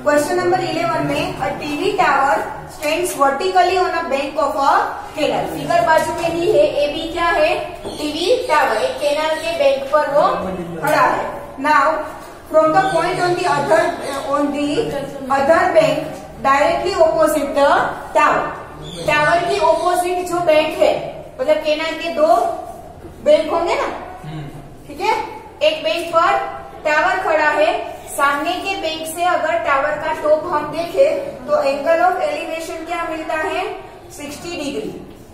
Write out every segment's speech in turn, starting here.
Question number 11 में a TV tower stands vertically on a bank of a canal. Figure बाजू में ही है, ए बी क्या है, टीवी टावर एक कैनाल के बैंक पर वो खड़ा है। Now from the point on the other bank directly opposite the tower की ऑपोजिट जो बैंक है, मतलब कैनाल के दो बैंक होंगे ना, ठीक है। एक बैंक पर टावर खड़ा है, सामने के बैंक से अगर टावर का टॉप हम देखें तो एंगल ऑफ एलिवेशन क्या मिलता है, 60 degree.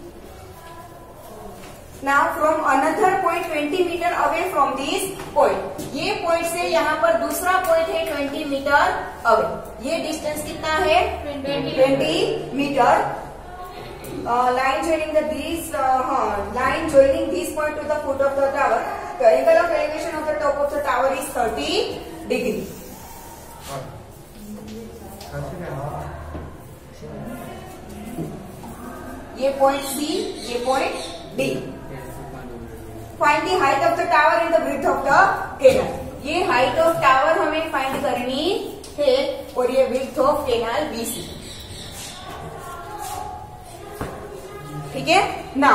Now from another point 20 metre away from this point, ये पॉइंट से यहाँ पर दूसरा पॉइंट है 20 मीटर अवे। ये डिस्टेंस कितना है, 20 metre. line joining this point to the foot of the tower. The angle of elevation of the top of the tower is 30 degree. ये पॉइंट C, ये point D. Find the height of the tower and the width of the canal. ये height of tower हमें find करनी है और ये width of canal BC, ठीक है ना।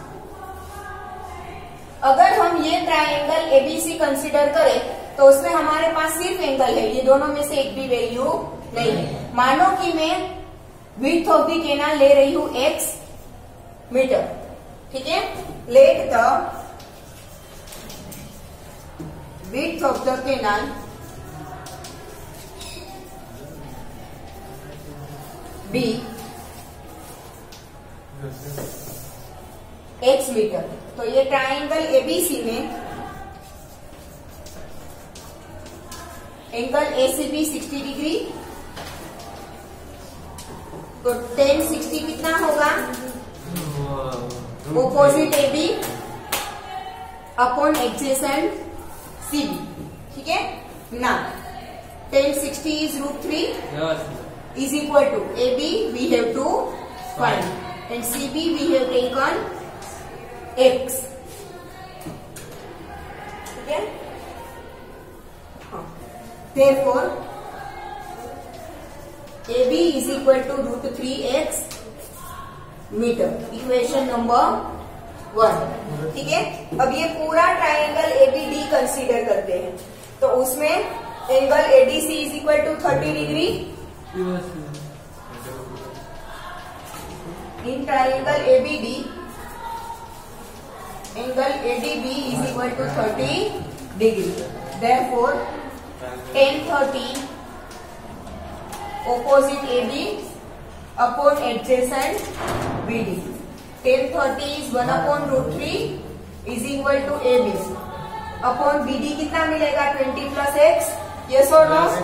अगर हम ये ट्राइंगल एबीसी कंसीडर करें तो उसमें हमारे पास सिर्फ एंगल है, ये दोनों में से एक भी वैल्यू नहीं है। मानो कि मैं विड्थ ऑफ द कैनाल ले रही हूं x मीटर, ठीक है। Let the width of the canal be x metre. तो ये ट्राइंगल एबीसी में एंगल एसीबी 60 डिग्री, तो 10 60 कितना होगा, opposite AB upon adjacent CB, ठीक है ना। 10 60 is √3 is equal to AB we have to find and CB we have taken x, ठीक है। Therefore AB is equal to √3x metre, equation number 1, ठीक है। अब ये पूरा ट्राइंगल ABD कंसीडर करते हैं, तो उसमें angle ADC is equal to 30 degree. In triangle ABD, angle ADB is equal to 30 degree. Therefore, tan 30 opposite AB upon adjacent BD. Tan 30 is 1 upon √3 is equal to AB. Upon BD कितना मिलेगा, 20 plus x. Yes or no?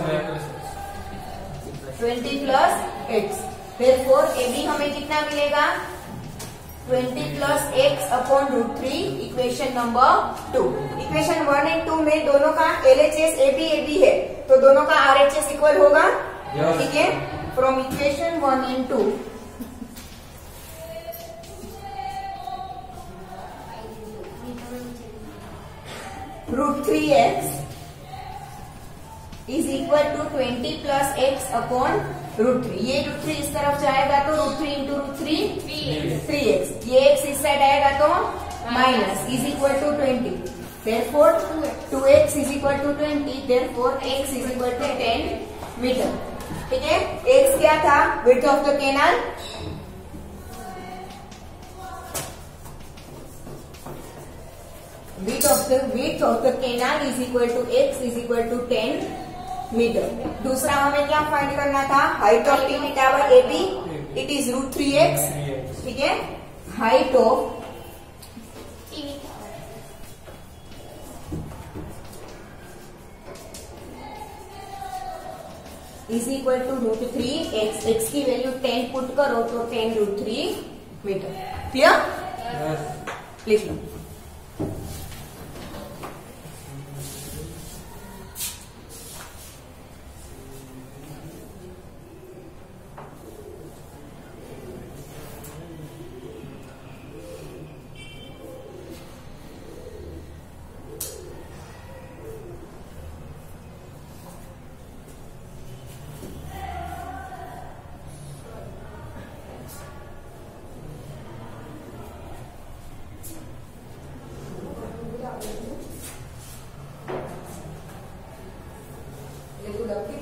20 plus x. Therefore AB हमें कितना मिलेगा, 20 plus x upon √3, equation number 2। Equation 1 और 2 में दोनों का LHS AB है, तो दोनों का RHS इक्वल होगा, ठीक है। फ्रॉम इक्वेशन 1 और 2 √3x is equal to 20 plus x upon √3। ये √3 इस तरफ जाएगा तो √3 इंटू √3 3x, ये x इस साइड आएगा तो minus, is equal to 20। Therefore 2x is equal to 20, therefore x is equal to 10 metre, ठीक है। x क्या था, width of the canal, width of the canal is equal to x is equal to 10 metre. दूसरा हमें क्या find करना था, height of TV tower AB, it is √3x, ठीक है। Height of is equal to √3x, x की वैल्यू 10 put करो तो 10 √3 मीटर। क्लियर, लिख लो।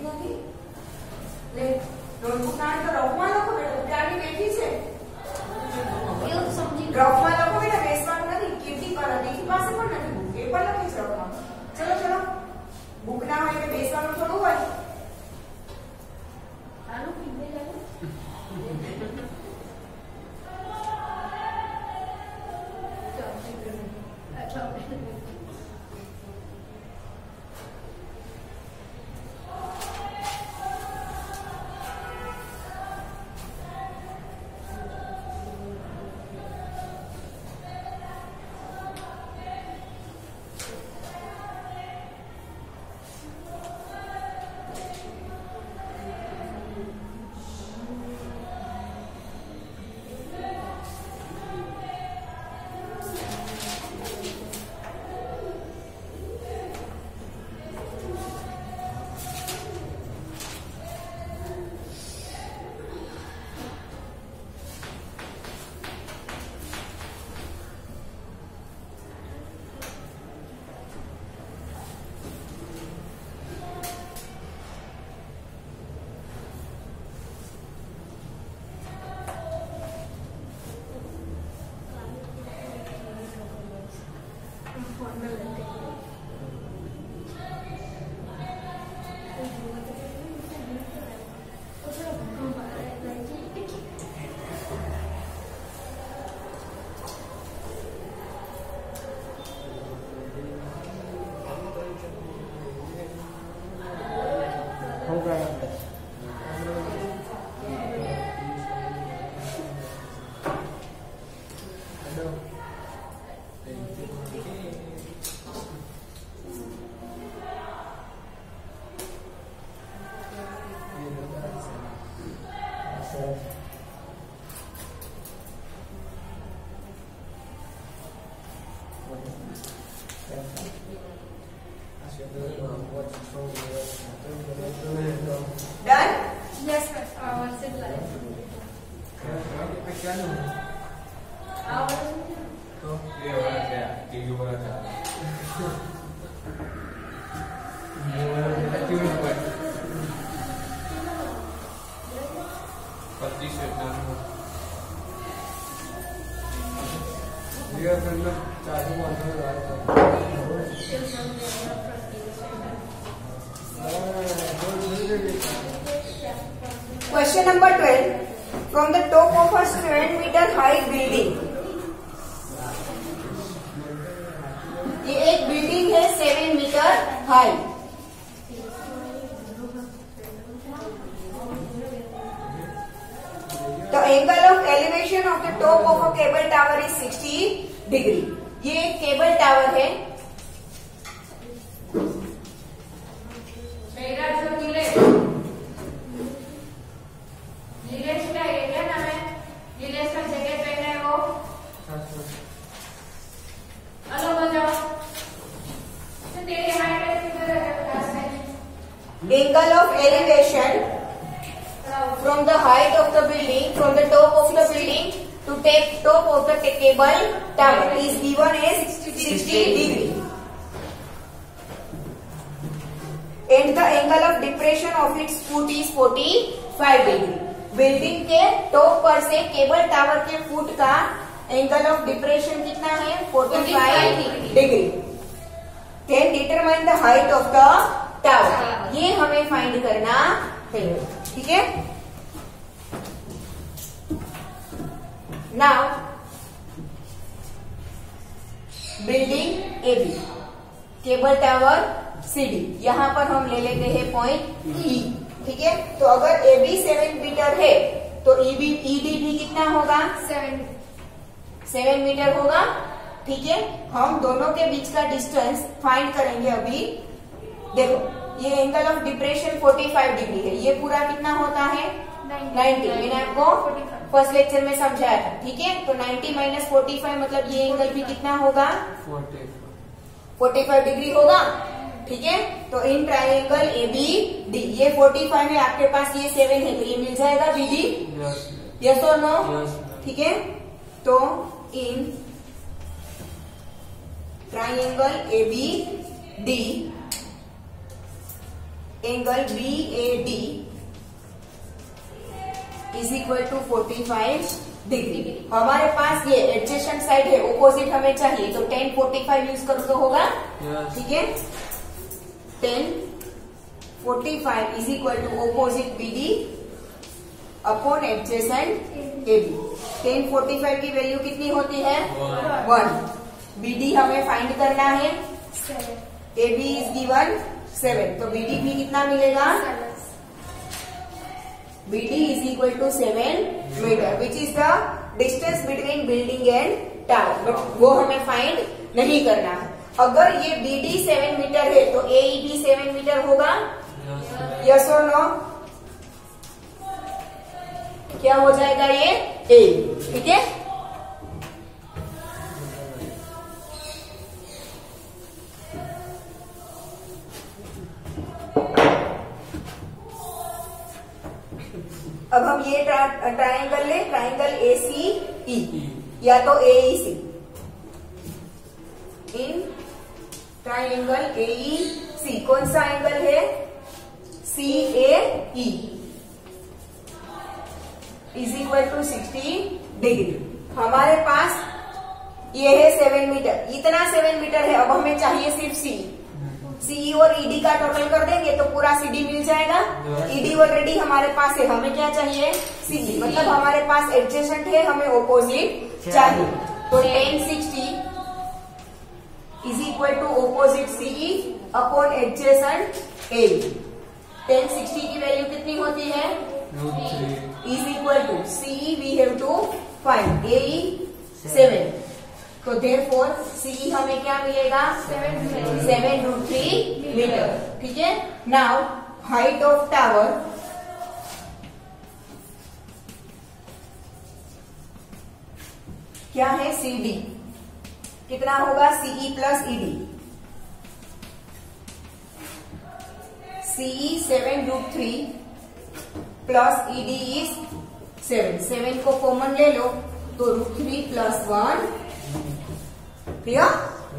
નથી લે નોટબુક ના તો રફમાં લખો બેટા ઉડાની બેઠી છે એવું સમજી રફમાં લખો બેટા બેસવાનું નથી કીર્તિ દીદી પાસે પણ નથી બુક એ પણ લખી છે રફમાં ચલો ચલો બુક ના હોય એટલે બેસવાનું થોડું હોય આનું પીને જાય Done? Yes, sir. What's it like? तो ये वाला क्या टीवी वाला था ये वाला क्यों नहीं हुआ 25 वियतनाम ये फिल्म चालू मारने लगा था Question number 12. From the top of a 7-meter high building. ये एक बिल्डिंग है 7 metre high. The angle of elevation of the top of a cable tower is 60 degree. ये एक केबल टावर है. मेरा जो नीलेश का ये क्या नाम है? नीलेश का जैकेट पहना है वो. हेलो बजाओ. तो तेरी हाइट किधर है क्लास में? Angle of elevation from the height of the building, from the top of the building to take top of the cable tower is given as 60 degree. And the angle of depression of its foot is 45 degree. Building के top पर से cable tower के foot का angle of depression कितना है 45 degree. Then determine the height of the tower. ये हमें find करना है. ठीक है. Now building AB, cable tower CD. यहाँ पर हम ले लेते हैं पॉइंट E. ठीक है. तो अगर AB 7 मीटर है तो ED भी कितना होगा 7 मीटर होगा. ठीक है. हम दोनों के बीच का डिस्टेंस फाइंड करेंगे अभी. देखो ये एंगल ऑफ डिप्रेशन 45 डिग्री है. ये पूरा कितना होता है 90. मैंने आपको फर्स्ट लेक्चर में समझाया था. ठीक है. तो 90 माइनस 45 मतलब ये एंगल भी कितना होगा 45 डिग्री होगा. ठीक है. तो इन ट्राइंगल ABD ये 45 है, आपके पास ये 7 है, तो ये मिल जाएगा BD. यस और नो? ठीक है. तो in triangle ABD angle BAD is equal to 45 degree. हमारे पास ये एडजेसेंट साइड है, ऑपोजिट हमें चाहिए, तो 10 45 यूज करो तो होगा। ठीक है, 10 45 is equal to opposite BD upon adjacent AB। 10 45 की वैल्यू कितनी होती है? 1। BD हमें फाइंड करना है, AB इज गिवन 7, तो BD भी कितना मिलेगा? BD is equal to 7 metre, which is the distance between building and tower, but वो हमें फाइंड नहीं करना है। अगर ये BD 7 मीटर है तो AE भी 7 मीटर होगा, यस और नो? क्या हो जाएगा ये? A। ठीक है, अब हम ये ट्राइंगल ले, ट्राइंगल ACE या तो AEC। इन ट्राइंगल AEC कौन सा एंगल है? CAE is equal to 60 degree. हमारे पास ये है 7 मीटर, इतना 7 मीटर है। अब हमें चाहिए सिर्फ CE और ED का टोटल कर देंगे तो पूरा CD मिल जाएगा। ED ऑलरेडी हमारे पास है, हमें क्या चाहिए? CD, मतलब हमारे पास एडजेसेंट है, हमें ऑपोजिट चाहिए। तो 1060 is equal to opposite CE upon adjacent AB। 1060 की वैल्यू कितनी होती है? Is equal to CE we have to find, AE 7, तो देयरफॉर CE हमें क्या मिलेगा? 7√3 मीटर। ठीक है, नाउ हाइट ऑफ टावर क्या है? CD कितना होगा? CE plus ED। CE 7√3 plus ED is 7। 7 को कॉमन ले लो तो √3 plus 1 clear?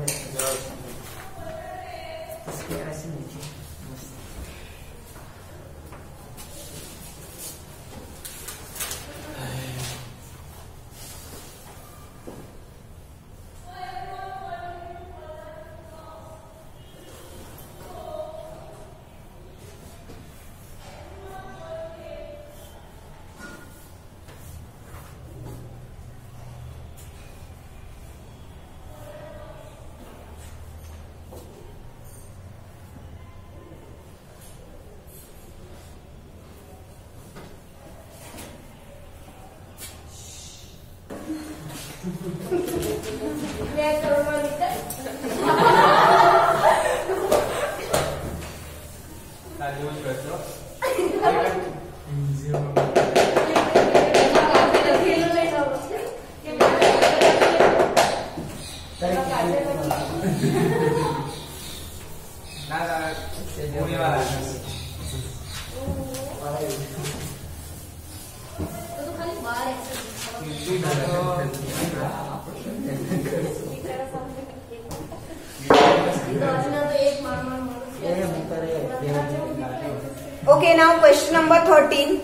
Okay, now question number 13.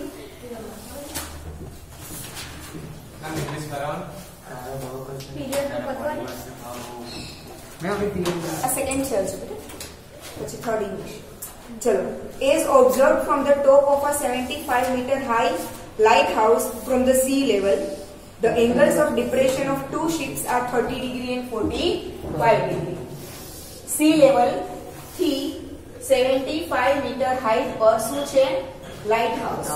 A second chal beटा, third English. Chalo. Is observed from the top of a 75 meter high lighthouse from the sea level. The angles of depression of two ships are 30 degree and 45 degree. Sea level થી 75 metre height પર શું છે? Light house,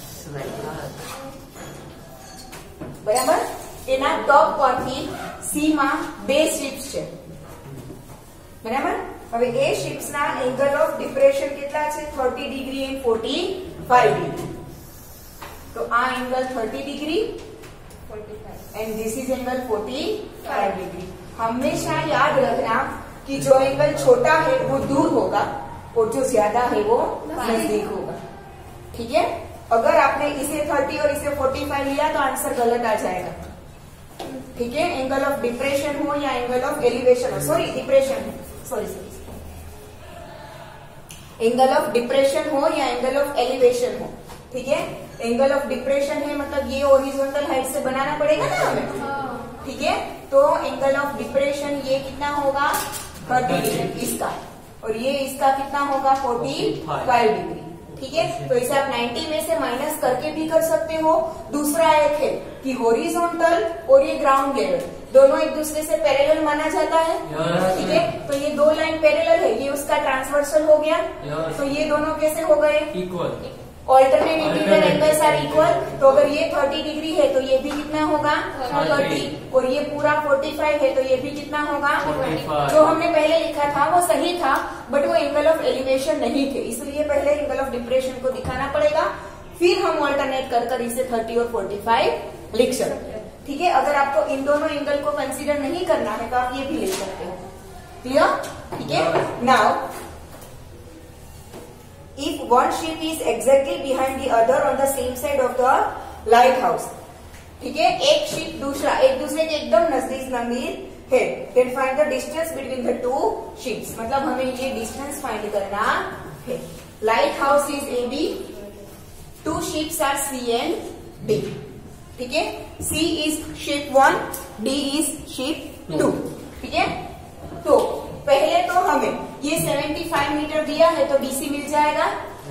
બરાબર? એના ટોપ પરથી C માં બે ships છે, બરાબર? હવે એ શિપ્સ ના એંગલ ઓફ ડિપ્રેશન કેટલા છે? 30 ડિગ્રી એન્ડ 45 ડિગ્રી. તો આ angle 30 degree and this is angle 45 degree. हमेशा याद रखना कि जो एंगल छोटा है वो दूर होगा और जो ज्यादा है वो नजदीक होगा. ठीक है, अगर आपने इसे 30 और इसे 45 लिया तो आंसर गलत आ जाएगा. ठीक है, एंगल ऑफ डिप्रेशन हो या एंगल ऑफ एलिवेशन हो, सॉरी डिप्रेशन हो, सॉरी. एंगल ऑफ डिप्रेशन हो या एंगल ऑफ एलिवेशन हो, ठीक है। एंगल ऑफ डिप्रेशन है मतलब ये हॉरिजॉन्टल हाइट से बनाना पड़ेगा ना हमें, ठीक है। तो एंगल ऑफ डिप्रेशन ये कितना होगा 30 डिग्री इसका, और ये इसका कितना होगा 45 डिग्री, ठीक है। तो इसे आप 90 में से माइनस करके भी कर सकते हो। दूसरा एक है कि हॉरिजॉन्टल और ये ग्राउंड लेवल दोनों एक दूसरे से पैरेलल माना जाता है, ठीक है। तो ये दो लाइन पैरेलल है, ये उसका ट्रांसवर्सल हो गया। तो ये दोनों कैसे हो गए equal, alternate interior angles are equal. तो अगर ये 30 डिग्री है तो ये भी कितना होगा 30, और ये पूरा 45 है तो ये भी कितना होगा 45। जो हमने पहले लिखा था वो सही था, बट वो एंगल ऑफ एलिवेशन नहीं थे, इसलिए पहले एंगल ऑफ डिप्रेशन को दिखाना पड़ेगा, फिर हम ऑल्टरनेट कर इसे 30 और 45 लिख सकते हैं, ठीक है। अगर आपको इन दोनों एंगल को कंसीडर नहीं करना है तो आप ये भी ले सकते हो, क्लियर, ठीक है। Now if one ship is exactly behind the other on the same side of the lighthouse, ठीक है, एक शिप दूसरा एक दूसरे के एकदम नजदीक है, then find the distance between the two ships, मतलब हमें ये डिस्टेंस फाइंड करना है। Lighthouse is AB, 2 ships are C and D, ठीक है। C is ship 1, D is ship 2, ठीक है। तो पहले तो हमें ये 75 मीटर दिया है तो BC मिल जाएगा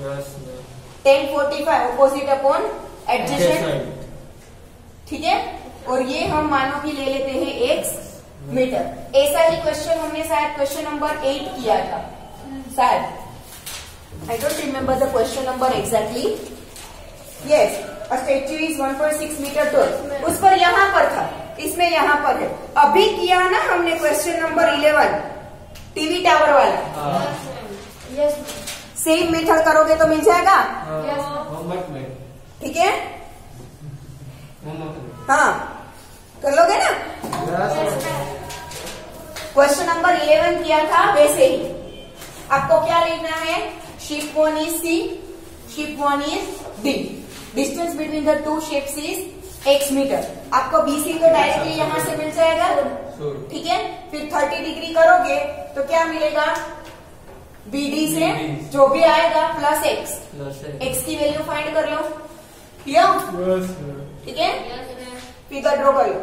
1045 ऑपोजिट अपॉन एडजेसेंट, ठीक है। और ये हम मानो कि ले लेते हैं x मीटर। ऐसा ही क्वेश्चन हमने शायद क्वेश्चन नंबर 8 किया था शायद, I don't remember the question number exactly. Yes, a statue is 1.6 metre tall, उस पर यहाँ पर था, इसमें यहाँ पर है। अभी किया ना हमने क्वेश्चन नंबर 11 टीवी टावर वाला, सेम मेथड करोगे तो मिल जाएगा, ठीक है। हाँ, कर लोगे ना। क्वेश्चन नंबर 11 किया था वैसे ही आपको क्या लिखना है, ship 1 is C, ship 1 is D, distance between the 2 ships is x metre. आपको BC तो डायरेक्टली यहाँ से मिल जाएगा, ठीक है। फिर 30 डिग्री करोगे तो क्या मिलेगा, BD से जो भी आएगा प्लस x की वैल्यू फाइंड कर लो, ठीक है। फिगर ड्रॉ कर लो,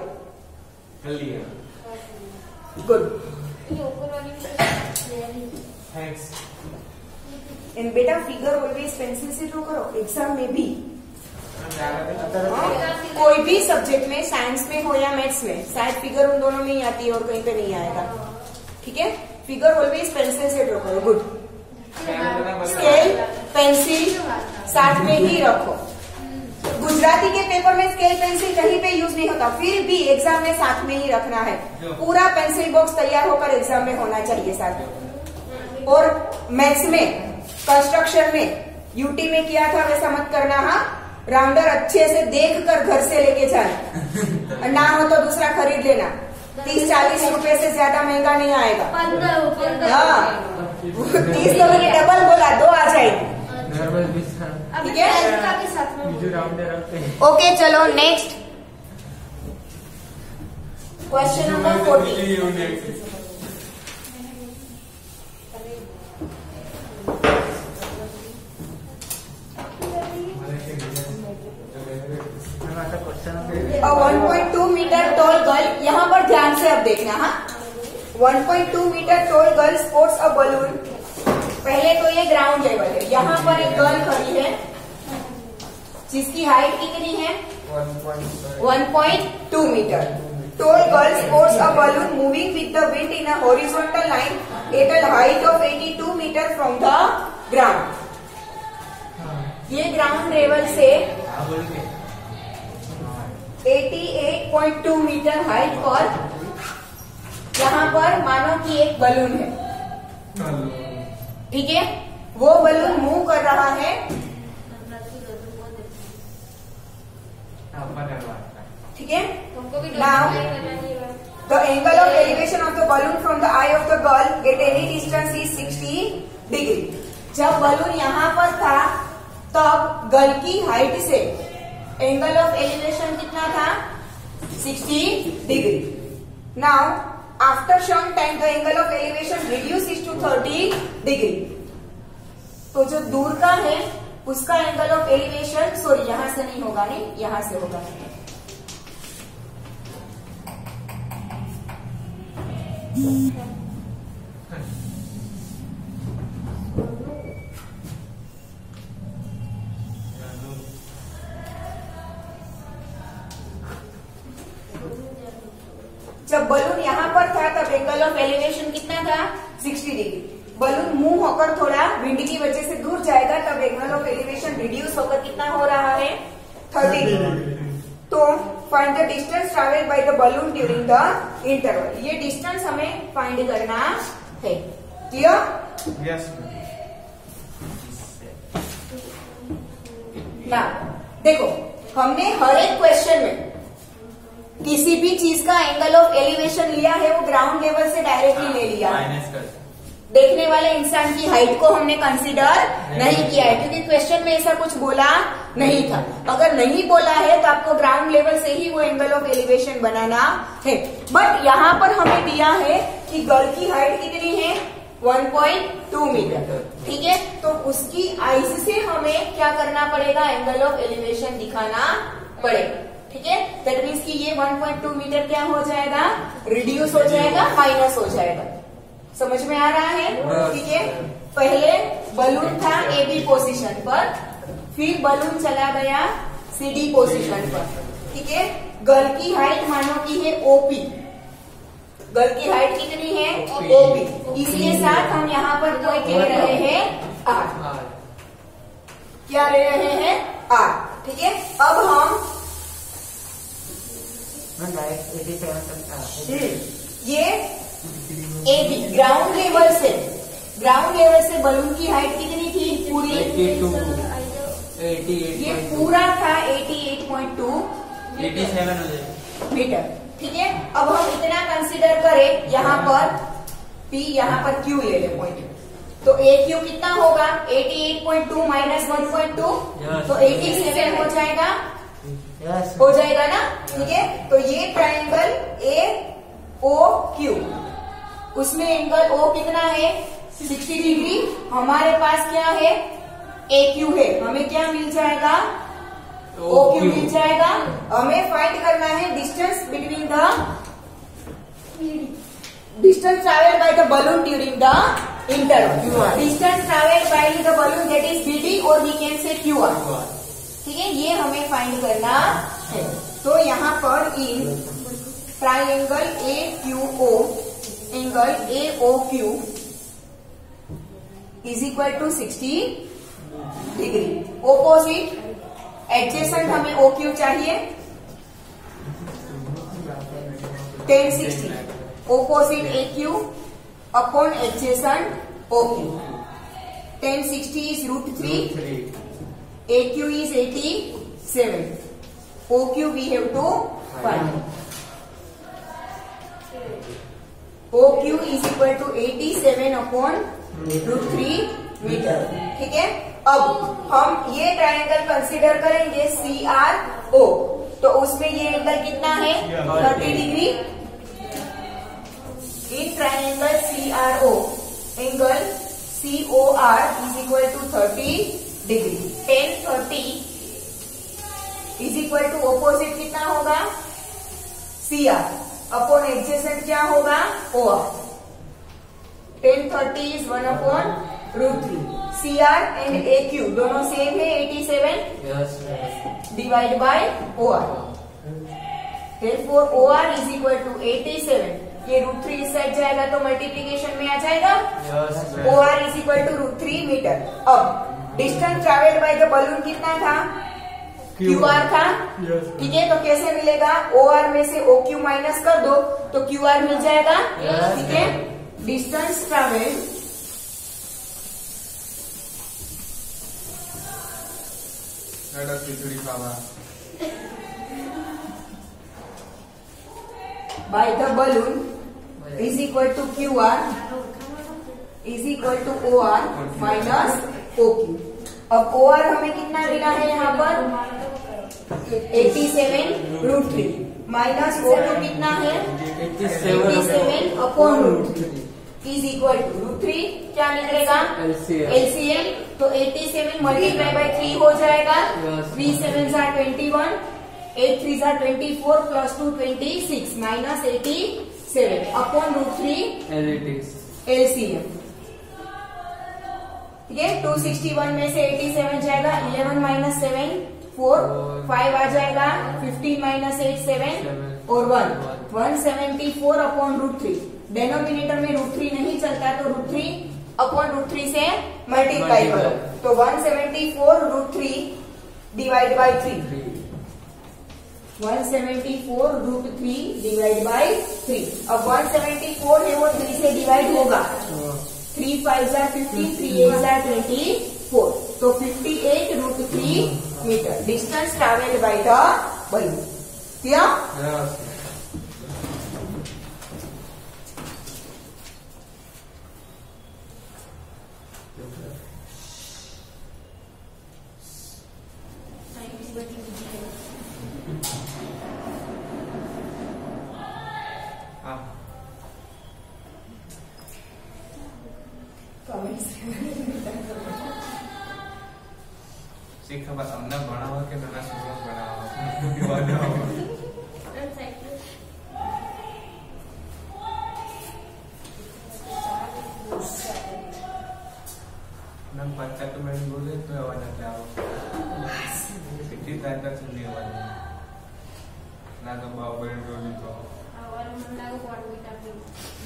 गुड। एंड बेटा फिगर ऑलवेज पेंसिल से ड्रॉ करो, एग्जाम में भी कोई भी सब्जेक्ट में, साइंस में हो या मैथ्स में, शायद फिगर उन दोनों में ही आती है और कहीं पे नहीं आएगा, ठीक है। फिगर ऑलवेज पेंसिल से ड्रॉ करो, गुड। स्केल पेंसिल साथ में ही रखो। गुजराती के पेपर में स्केल पेंसिल कहीं पे यूज नहीं होता, फिर भी एग्जाम में साथ में ही रखना है। पूरा पेंसिल बॉक्स तैयार होकर एग्जाम में होना चाहिए साथ में। और मैथ्स में, कंस्ट्रक्शन में, यूटी में किया था वैसा मत करना, हाँ। राउंडर अच्छे से देख कर घर से लेके जाना, ना हो तो दूसरा खरीद लेना, 30-40 रुपए से ज्यादा महंगा नहीं आएगा। 30 तो मैंने डबल बोला, 2 आ जाएगी, ठीक है। ओके, चलो next question number 40। A 1.2 metre tall girl, यहाँ पर ध्यान से अब देखना, हाँ। 1.2 metre tall girl sports a balloon. पहले तो ये ग्राउंड लेवल है, यहाँ पर एक गर्ल खड़ी है जिसकी हाइट कितनी है 1.2 metre. Tall girl sports a balloon moving with the wind in a horizontal line at a height of 82 metre from the ground. ये ग्राउंड लेवल से 88.2 मीटर हाइट पर यहाँ पर मानो कि एक बलून है, ठीक है। वो बलून मूव कर रहा है, ठीक है। Now the angle of elevation of the balloon from the eye of the girl at any distance is 60 degree. जब बलून यहाँ पर था तब गर्ल की हाइट से एंगल ऑफ एलिवेशन कितना था 60 degree. Now after some time the angle of elevation reduces to 30 degree. तो जो दूर का है उसका एंगल ऑफ एलिवेशन, सॉरी यहां से नहीं होगा, नहीं यहां से होगा। जब बलून यहाँ पर था तब एंगल ऑफ एलिवेशन कितना था 60 डिग्री। बलून मूव होकर थोड़ा विंड की वजह से दूर जाएगा तब एंगल ऑफ एलिवेशन रिड्यूस होकर कितना हो रहा है 30 डिग्री। तो find the distance travelled by the balloon during the interval. ये डिस्टेंस हमें फाइंड करना है। क्लियर? यस। ना देखो, हमने हर एक क्वेश्चन में किसी भी चीज का एंगल ऑफ एलिवेशन लिया है वो ग्राउंड लेवल से डायरेक्टली ले लिया है। देखने वाले इंसान की हाइट को हमने कंसीडर नहीं किया है क्योंकि क्वेश्चन में ऐसा कुछ बोला नहीं था। अगर नहीं बोला है तो आपको ग्राउंड लेवल से ही वो एंगल ऑफ एलिवेशन बनाना है। बट यहाँ पर हमें दिया है कि गर्ल की हाइट कितनी है 1.2 मीटर। ठीक है, तो उसकी आइज से हमें क्या करना पड़ेगा, एंगल ऑफ एलिवेशन दिखाना पड़ेगा। ठीक है, दैट मीन्स कि ये 1.2 मीटर क्या हो जाएगा, रिड्यूस हो जाएगा, माइनस हो जाएगा। समझ में आ रहा है? ठीक है, पहले बलून था ए बी पोजीशन पर, फिर बलून चला गया सी डी पोजीशन पर। ठीक है, गर्ल की हाइट मानो की है ओपी। गर्ल की हाइट कितनी है ओपी, इसके साथ हम यहाँ पर कोई ले रहे हैं आर। क्या ले रहे हैं आर। ठीक है, अब हम ये ए बी ग्राउंड लेवल से बलून की हाइट कितनी थी पूरी 88 ये पूरा था 88.2 मीटर। ठीक है, अब हम इतना कंसीडर करें यहाँ पर P, यहाँ पर Q ले ले पॉइंट, तो AQ कितना होगा 88.2 माइनस 1.2 तो 87 हो जाएगा। हो जाएगा ना। ठीक है, तो ये ट्राइंगल AOQ, उसमें एंगल O कितना है 60 डिग्री। हमारे पास क्या है AQ है, हमें क्या मिल जाएगा OQ मिल जाएगा। हमें फाइंड करना है distance between the distance travelled by the balloon during the interval. Distance travelled by the balloon that is BD और वी कैन से QR। ठीक है, ये हमें फाइंड करना है। तो यहाँ पर in triangle AQO angle AOQ is equal to 60 degree. Opposite adjacent हमें OQ चाहिए 1060। Opposite AQ upon adjacent OQ। 1060 is √3, AQ is 87, OQ we have to find. OQ is equal to 87 upon √3 metre. ठीक है, अब हम ये triangle consider करेंगे CRO, तो उसमें ये एंगल कितना है 30 degree. In triangle CRO angle COR is equal to 30 degree. 1030 is equal to opposite कितना होगा CR अपॉन एडजेसेंट क्या होगा OR। 1030 is 1 upon √3। CR and AQ दोनों सेम है 87 divide by OR। Therefore OR is equal to 87। ये √3 इस side जाएगा तो मल्टीप्लीकेशन में आ जाएगा। OR is equal to √3 metre. अब distance travelled by the balloon कितना था QR था। ठीक है, तो कैसे मिलेगा, OR में से OQ माइनस कर दो तो QR मिल जाएगा। ठीक है, distance travelled by the balloon is equal to QR is equal to OR minus OQ। अब OR हमें कितना मिला है यहाँ पर 87 √3 माइनस OQ कितना है 87 अपॉन √3। इज इक्वल टू √3 क्या निकलेगा एलसीएम। तो 87 मल्टीप्लाई बाय 3 हो जाएगा। 3 7 are 21, 8 3 are 24 plus 2 26 minus 87 upon √3 LCM. ठीक है, 261 में से 87 जाएगा, 11 माइनस 7 4 5 आ जाएगा, 15 माइनस 8 7 और 1 174 अपॉन √3। डेनोमिनेटर में √3 नहीं चलता तो √3 अपॉन √3 से मल्टीप्लाई करो। तो 174 √3 डिवाइड बाई 3, 174 √3 डिवाइड बाई 3। अब 174 है वो 3 से डिवाइड होगा। 3 5 are 15, 3 8 are 24, तो 58 √3 metre distance travelled by the balloon. Clear? શીખવા તમને ભણાવો કે નાના છોકરા ભણાવો ના પચાસ તો મેં બોલે તો અવાજ નથી આવો કેટલી તાકાત સુધી અવાજ ના તો બાવ બેન રોલી તો આવાજ મને લાગે કોણ વિટામિન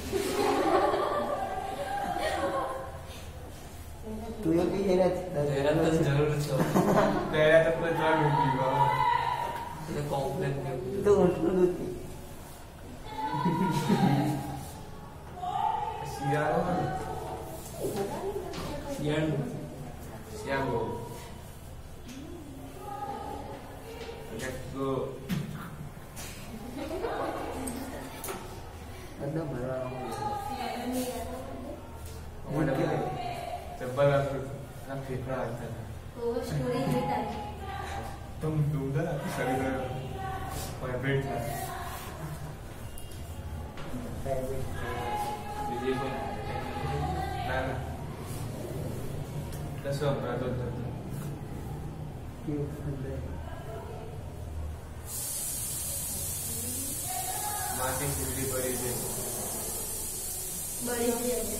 तू ये भी हेरा तो जरूर तो तेरा तो कोई जवाब नहीं होगा ये कॉम्प्लेन तो उठो दूती Siago let's go ada marah जब्बर ना फेंकड़ा आता है तो स्टोरी देता है तुम दूंगा शरीर वाइब्रेट था विजय को ना ना कैसे होगा तो माँ की खिचड़ी बड़ी थी बड़ी हो जाएगी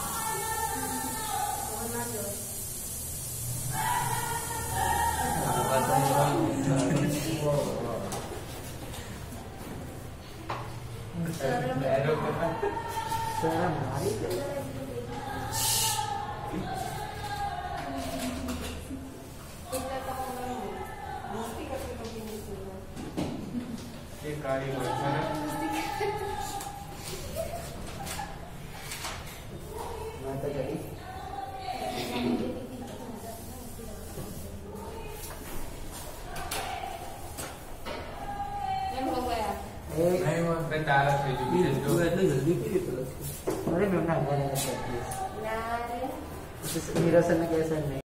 काली बैठा ना माता करी नहीं वो मैं तारा से जो जल्दी अरे मैं ना बोला ना रे मेरा सर में कैसा नहीं